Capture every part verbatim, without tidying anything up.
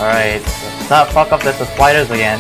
Alright, let's not fuck up with the spiders again.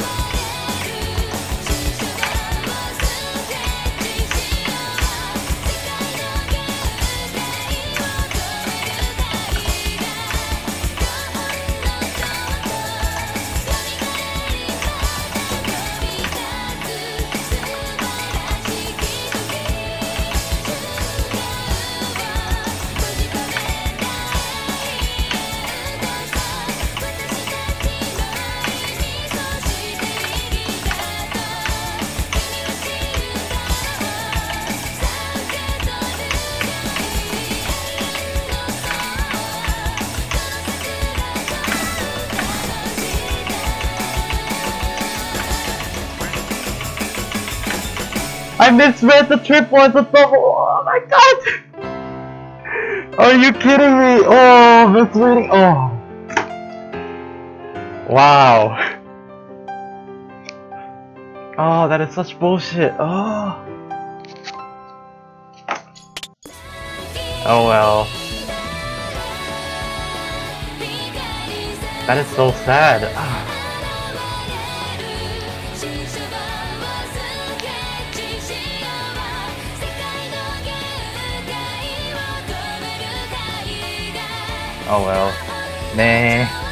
I misread the triple as a double! Oh my god! Are you kidding me? Oh, misreading. Oh. Wow. Oh, that is such bullshit. Oh. Oh well. That is so sad. Ah. Oh well. Nah.